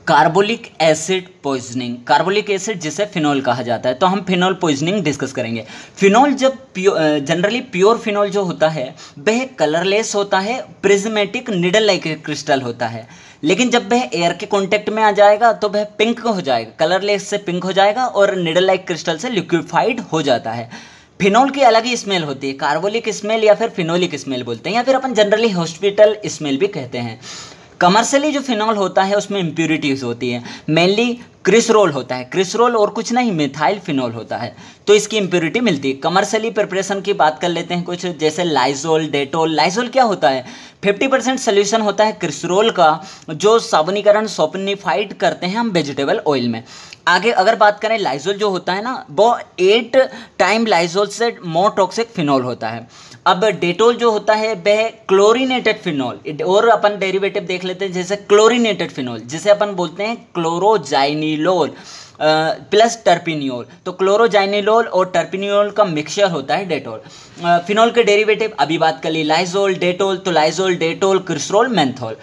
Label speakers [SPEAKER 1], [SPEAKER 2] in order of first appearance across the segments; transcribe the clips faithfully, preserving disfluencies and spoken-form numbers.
[SPEAKER 1] Carbolic acid poisoning, carbolic acid जिसे phenol कहा जाता है, तो हम फिनॉल पॉइजनिंग डिस्कस करेंगे। फिनॉल जब जनरली प्योर फिनॉल जो होता है वह कलरलेस होता है, प्रिज्मेटिक निडल लाइक क्रिस्टल होता है, लेकिन जब वह एयर के कांटेक्ट में आ जाएगा तो वह पिंक हो जाएगा, कलरलेस से पिंक हो जाएगा और निडल लाइक क्रिस्टल से लिक्विफाइड हो जाता है। फिनॉल की अलग ही स्मेल होती है, कार्बोलिक स्मेल या फिर फिनोलिक स्मेल बोलते हैं, या फिर अपन जनरली हॉस्पिटल स्मेल भी कहते हैं। कमर्शियली जो फिनॉल होता है उसमें इम्प्यूरिटीज़ होती है, मेनली क्रिसरोल होता है, क्रिसरोल और कुछ नहीं मिथाइल फिनॉल होता है, तो इसकी इम्प्यूरिटी मिलती है। कमर्शियली प्रिपरेशन की बात कर लेते हैं कुछ, जैसे लाइजोल, डेटोल। लाइजोल क्या होता है? फिफ्टी परसेंट सोल्यूशन होता है क्रिसरोल का, जो साबुनीकरण सोपनिफाइड करते हैं हम वेजिटेबल ऑयल में। आगे अगर बात करें, लाइजोल जो होता है ना वो एट टाइम लाइजोल से मोर टॉक्सिक फिनॉल होता है। अब डेटोल जो होता है वह क्लोरीनेटेड फिनॉल, और अपन डेरिवेटिव देख लेते हैं, जैसे क्लोरीनेटेड फिनॉल जिसे अपन बोलते हैं क्लोरोजाइनिलोल प्लस टर्पिनियोल, तो क्लोरोजाइनिलोल और टर्पिनियोल का मिक्सचर होता है डेटोल। फिनॉल के डेरिवेटिव अभी बात कर ली, लाइजोल, डेटोल, तो लाइजोल, डेटोल, क्रिसरोल, मेंथोल।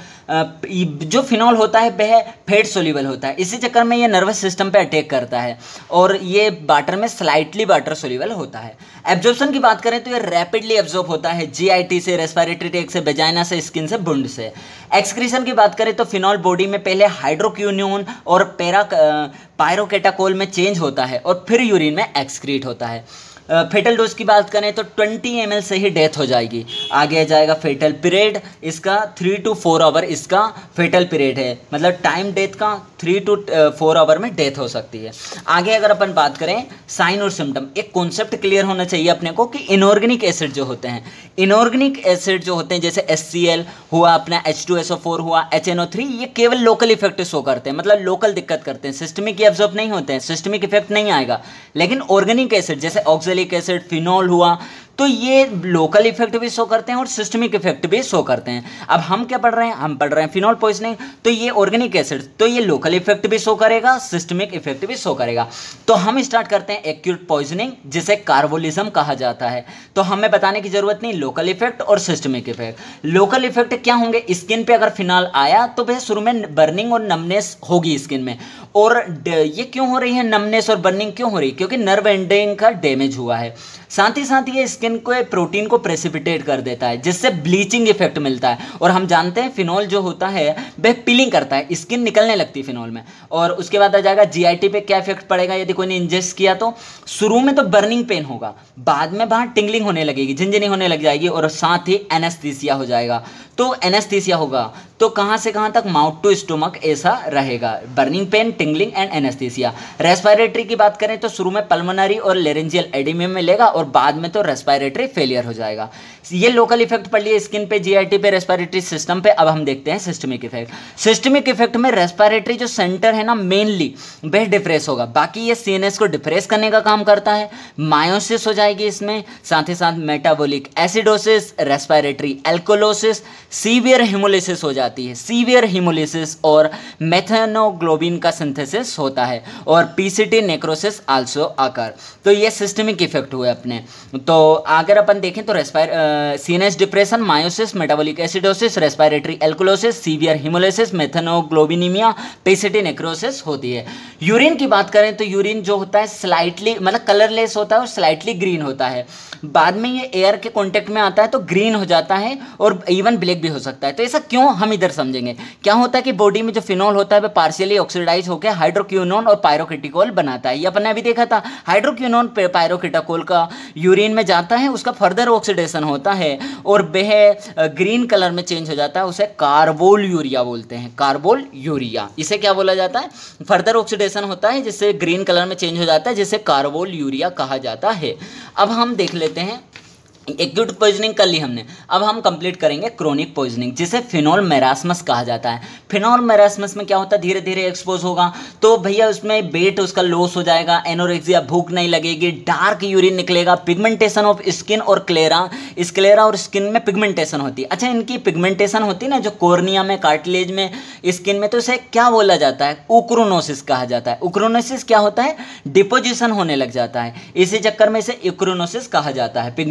[SPEAKER 1] जो फिनॉल होता है वह फैट सोल्यूबल होता है, इसी चक्कर में ये नर्वस सिस्टम पे अटैक करता है और ये वाटर में स्लाइटली वाटर सोल्यूबल होता है। एब्जॉर्प्शन की बात करें तो ये रैपिडली एब्जॉर्ब होता है जीआईटी से, रेस्पिरेटरी ट्रैक्ट से, वेजाइना से, स्किन से, वुंड से। एक्सक्रीशन की बात करें तो फिनॉल बॉडी में पहले हाइड्रोक्विनोन और पैरा पायरोकेटाकोल में चेंज होता है और फिर यूरिन में एक्सक्रीट होता है। फेटल डोज की बात करें तो ट्वेंटी एम एल से ही डेथ हो जाएगी। आगे आ जाएगा फेटल पीरियड, इसका थ्री टू फोर आवर इसका फेटल पीरियड है, मतलब टाइम डेथ का थ्री टू फोर आवर में डेथ हो सकती है। आगे अगर अपन बात करें साइन और सिम्टम, एक कॉन्सेप्ट क्लियर होना चाहिए अपने को कि इनऑर्गेनिक एसिड जो होते हैं, इनऑर्गेनिक एसिड जो होते हैं जैसे एस सी एल हुआ, अपना H two S O four हुआ, एच एन ओ थ्री, ये केवल लोकल इफेक्ट शो करते हैं, मतलब लोकल दिक्कत करते हैं, सिस्टमिक एब्जॉर्ब नहीं होते हैं, सिस्टमिक इफेक्ट नहीं आएगा। लेकिन ऑर्गेनिक एसिड जैसे ऑक्जेलिक एसिड, फिनॉल हुआ, तो ये लोकल इफेक्ट भी शो करते हैं और सिस्टमिक इफेक्ट भी शो करते हैं। अब हम क्या पढ़ रहे हैं? हम पढ़ रहे हैं फिनॉल पॉइजनिंग, तो ये ऑर्गेनिक एसिड, तो ये लोकल इफेक्ट भी शो करेगा, सिस्टमिक इफेक्ट भी शो करेगा। तो हम स्टार्ट करते हैं एक्यूट पॉइजनिंग, जिसे कार्बोलिज्म कहा जाता है। तो हमें बताने की जरूरत नहीं, लोकल इफेक्ट और सिस्टमिक इफेक्ट। लोकल इफेक्ट क्या होंगे? स्किन पे अगर फिनॉल आया तो वह शुरू में बर्निंग और नमनेस होगी स्किन में, और ये क्यों हो रही है नमनेस और बर्निंग क्यों हो रही है? क्योंकि नर्व एंडिंग का डैमेज हुआ है। साथ ही साथ ये स्किन को प्रोटीन को प्रेसिपिटेट कर देता है, जिससे ब्लीचिंग इफेक्ट मिलता है। और हम जानते हैं फिनॉल जो होता है वह पीलिंग करता है, स्किन निकलने लगती है फिनॉल में। और उसके बाद आ जाएगा जीआईटी पे क्या इफेक्ट पड़ेगा यदि कोई ने इंजेस्ट किया तो? शुरू में तो बर्निंग पेन होगा, बाद में बाहर टिंगलिंग होने लगेगी, झिनझिनी होने लग जाएगी, और साथ ही एनेस्थीसिया हो जाएगा। तो एनेस्थीसिया होगा तो कहाँ से कहाँ तक? माउथ टू स्टोमक ऐसा रहेगा, burning pain, tingling and anaesthesia. Respiratory की बात करें तो शुरू में पल्मोनरी और लेरेंजियल एडिमा मिलेगा और बाद में तो रेस्पिरेटरी फेलियर हो जाएगा। ये लोकल इफेक्ट पड़ लिया स्किन पे, जीआईटी पे, रेस्पिरेटरी सिस्टम पे। अब हम देखते हैं सिस्टमिक इफेक्ट। सिस्टमिक इफेक्ट में रेस्पिरेटरी जो सेंटर है ना मेनली वह डिप्रेस होगा, बाकी ये सीएनएस को डिप्रेस करने का काम करता है। मायोसिस हो जाएगी इसमें, साथ ही साथ metabolic acidosis, respiratory alkalosis, severe haemolysis हो जाती है, सीवियर हिमोलिसिस, और मेथेनोग्लोबिन का सिंथेसिस होता है, और पीसीटी नेक्रोसिस आल्सो आकर। तो ये सिस्टमिक इफेक्ट हुए अपने। तो अगर अपन देखें तो respire CNS depression, miosis, metabolic acidosis, respiratory alkalosis, severe haemolysis, methaemoglobinaemia, PCT necrosis होती है। यूरिन की बात करें तो यूरिन जो होता है स्लाइटली मतलब कलरलेस होता है और स्लाइटली ग्रीन होता है, बाद में ये एयर के कांटेक्ट में आता है तो ग्रीन हो जाता है और इवन ब्लैक भी हो सकता है। तो ऐसा क्यों, हम इधर समझेंगे। क्या होता है कि बॉडी में जो फिनॉल होता है वह पार्शियली ऑक्सीडाइज होकर हाइड्रोक्विनोन और पायरोकेटिकोल बनाता है। ये अपन ने अभी देखा था, हाइड्रोक्विनोन पायरोकेटिकोल का यूरिन में जाता है, उसका फर्दर ऑक्सीडेशन होता है और वह ग्रीन कलर में चेंज हो जाता है, उसे कार्बोल यूरिया बोलते हैं। कार्बोल यूरिया, इसे क्या बोला जाता है? फर्दर ऑक्सीडेशन होता है जिससे ग्रीन कलर में चेंज हो जाता है, जिसे कार्बोल यूरिया कहा जाता है। अब हम देख लेते हैं, एक्यूट पॉइजनिंग कर ली हमने, अब हम कंप्लीट करेंगे क्रोनिक पॉइजनिंग, जिसे फिनॉल मैरास्मस कहा जाता है। फिनॉल मैरास्मस में क्या होता है? धीरे धीरे एक्सपोज होगा तो भैया उसमें वेट उसका लॉस हो जाएगा, एनोरेक्सिया, भूख नहीं लगेगी, डार्क यूरिन निकलेगा, पिगमेंटेशन ऑफ स्किन और क्लेरा, स्क्लेरा और स्किन में पिगमेंटेशन होती है। अच्छा, इनकी पिगमेंटेशन होती है ना जो कॉर्निया में, कार्टिलेज में, स्किन में, तो इसे क्या बोला जाता है? उक्रोनोसिस कहा जाता है। उक्रोनोसिस क्या होता है? डिपोजिशन होने लग जाता है, इसी चक्कर में इसे उक्रोनोसिस कहा जाता है पिगमेंट का।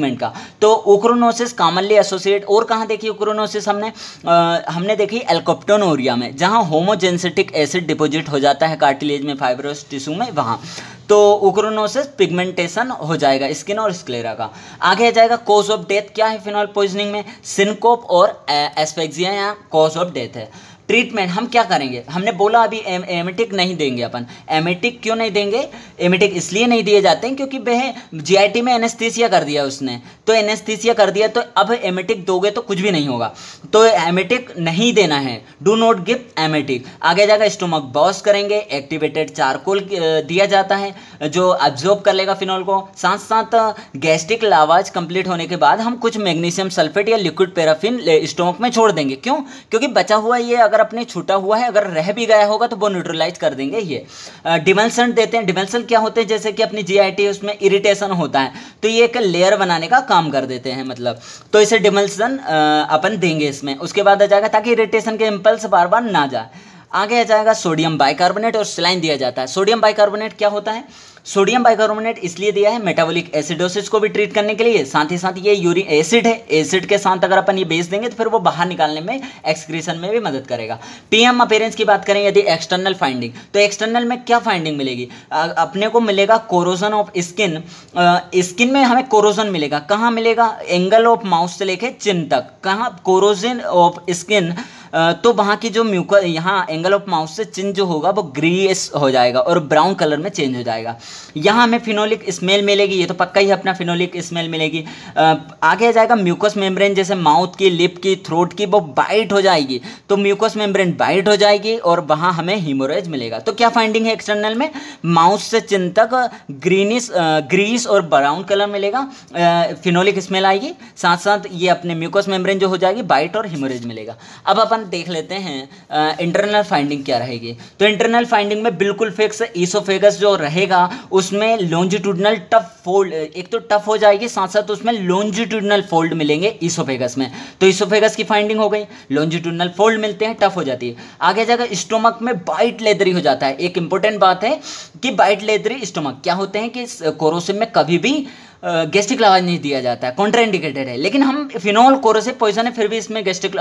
[SPEAKER 1] तो ओक्रोनोसिस कॉमनली एसोसिएट, और कहाँ देखी ओक्रोनोसिस हमने आ, हमने देखी एल्कोप्टोनोरिया में, जहाँ होमोजेंसिटिक एसिड डिपॉजिट हो जाता है कार्टिलेज में, फाइब्रोस टिश्यू में, वहाँ तो ओक्रोनोसिस पिगमेंटेशन हो जाएगा स्किन और स्क्लेरा का। आगे आ जाएगा कॉज ऑफ डेथ क्या है फिनॉल पॉइजनिंग में, सिनकोप और एस्फेक्सिया या कॉज ऑफ डेथ है। ट्रीटमेंट हम क्या करेंगे, हमने बोला अभी एम, एमेटिक नहीं देंगे अपन। एमेटिक क्यों नहीं देंगे, एमेटिक इसलिए नहीं दिए जाते हैं क्योंकि वह जीआईटी में एनेस्थीसिया कर दिया उसने, तो एनेस्थीसिया कर दिया तो अब एमेटिक दोगे तो कुछ भी नहीं होगा, तो एमेटिक नहीं देना है, डू नॉट गिव एमेटिक। आगे जाएगा स्टोमक बॉस करेंगे, एक्टिवेटेड चारकोल दिया जाता है जो एब्जॉर्ब कर लेगा फिनॉल को। साथ साथ गैस्ट्रिक लावाज कंप्लीट होने के बाद हम कुछ मैग्नीशियम सल्फेट या लिक्विड पैराफिन स्टोमक में छोड़ देंगे, क्यों, क्योंकि बचा हुआ ये अगर अपने छूटा हुआ है, अगर रह भी गया होगा तो वो न्यूट्रलाइज कर देंगे। ये डिमल्सन देते हैं, डिमल्सन क्या होते हैं, जैसे कि अपनी जीआईटी है उसमें इरिटेशन होता है तो ये एक लेयर बनाने का काम कर देते हैं, मतलब तो इसे डिमल्सन अपन देंगे इसमें। उसके बाद आ जाएगा ताकि इरिटेशन के इम्पल्स बार बार ना जाए। आगे आ जाएगा सोडियम बाइकार्बोनेट और सलाइन दिया जाता है। सोडियम बाइकार्बोनेट क्या होता है, सोडियम बाइकार्बोनेट इसलिए दिया है मेटाबॉलिक एसिडोसिस को भी ट्रीट करने के लिए, साथ ही साथ ये यूरिक एसिड है, एसिड के साथ अगर अपन ये बेच देंगे तो फिर वो बाहर निकालने में, एक्सक्रीशन में भी मदद करेगा। पीएम अपीयरेंस की बात करें यदि एक्सटर्नल फाइंडिंग, तो एक्सटर्नल में क्या फाइंडिंग मिलेगी, अपने को मिलेगा कोरोजन ऑफ स्किन, स्किन में हमें कोरोजन मिलेगा, कहाँ मिलेगा, एंगल ऑफ माउथ से लेके चिन तक, कहाँ कोरोजन ऑफ स्किन, तो वहाँ की जो म्यूक यहाँ एंगल ऑफ माउथ से चिन जो होगा वो ग्रीस हो जाएगा और ब्राउन कलर में चेंज हो जाएगा। यहाँ हमें फिनोलिक स्मेल मिलेगी, ये तो पक्का ही अपना फिनोलिक स्मेल मिलेगी। आगे आ जाएगा म्यूकस मेम्ब्रेन, जैसे माउथ की, लिप की, थ्रोट की, वो बाइट हो जाएगी, तो म्यूकस मेम्ब्रेन बाइट हो जाएगी और वहाँ हमें हीमोरेज मिलेगा। तो क्या फाइंडिंग है एक्सटर्नल में, माउथ से चिन तक ग्रीनिश ग्रीस और ब्राउन कलर मिलेगा, फिनोलिक स्मेल आएगी, साथ साथ ये अपने म्यूकस मेम्ब्रेन जो हो जाएगी, बाइट और हीमोरेज मिलेगा। अब अपन देख लेते हैं इंटरनल फाइंडिंग क्या रहेगी। तो इंटरनल फाइंडिंग में बिल्कुल फिक्स ईसोफेगस जो रहेगा उसमें लॉन्जिट्यूडनल टफ फोल्ड, एक तो टफ हो जाएगी, साथ साथ उसमें लॉन्जिट्यूडनल फोल्ड मिलेंगे ईसोफेगस में, तो ईसोफेगस की फाइंडिंग हो गई, लॉन्जिट्यूडनल फोल्ड मिलते हैं, टफ हो जाती है। आगे जाएगा स्टोमक में बाइट लेदरी हो जाता है। एक इंपॉर्टेंट बात है कि बाइट लेदरी स्टोमक क्या होते हैं कि कोरोसिव में कभी भी गैस्ट्रिक लावाज नहीं दिया जाता है, कॉन्ट्राइंडिकेटेड है, लेकिन हम फिनोल कोरोसिव पॉइजन है फिर भी इसमें गैस्ट्रिक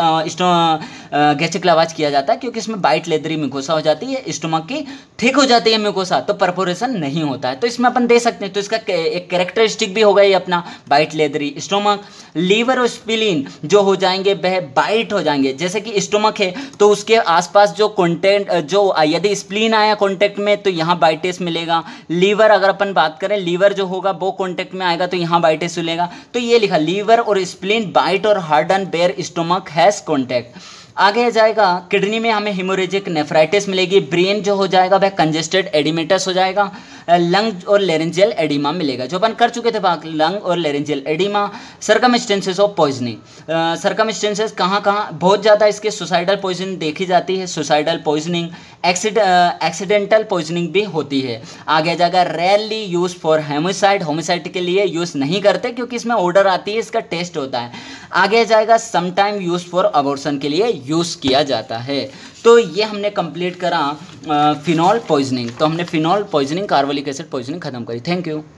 [SPEAKER 1] गैस्ट्रिक लावाज किया जाता है क्योंकि इसमें बाइट लेदरी म्यूकोसा हो जाती है, स्टोमक की थिक हो जाती है म्यूकोसा, तो परफोरेशन नहीं होता है, तो इसमें अपन दे सकते हैं। तो इसका एक कैरेक्टरिस्टिक भी होगा ये अपना बाइट लेदरी स्टोमक। लीवर और स्प्लीन जो हो जाएंगे वह बाइट हो जाएंगे, जैसे कि स्टोमक है तो उसके आसपास जो कॉन्टेंट जो यदि स्प्लीन आया कॉन्टेक्ट में तो यहाँ बाइटेस मिलेगा। लीवर अगर अपन बात करें, लीवर जो होगा वो कॉन्टेक्ट में आएगा तो यहाँ बाइटेस मिलेगा, तो ये लिखा लीवर और स्प्लीन बाइट और harden where stomach has contact. आगे जाएगा किडनी में हमें हिमोरेजिक नेफ्राइटिस मिलेगी, ब्रेन जो हो जाएगा वह कंजेस्टेड एडिमेटस हो जाएगा, लंग और लेरेंजियल एडिमा मिलेगा, जो अपन कर चुके थे बात, लंग और laryngeal oedema. Circumstances of poisoning, circumstances कहाँ कहाँ बहुत ज़्यादा इसके सुसाइडल पॉइजनिंग देखी जाती है, सुसाइडल पॉइजनिंग, एक्सीडेंटल पॉइजनिंग भी होती है। आगे जाएगा rarely use for homicide, homicide के लिए यूज़ नहीं करते क्योंकि इसमें ऑर्डर आती है, इसका टेस्ट होता है। आगे जाएगा समटाइम यूज फॉर अबॉर्शन के लिए यूज़ किया जाता है। तो ये हमने कंप्लीट करा फिनॉल पॉइजनिंग, तो हमने phenol poisoning carbolic acid poisoning खत्म करी। Thank you.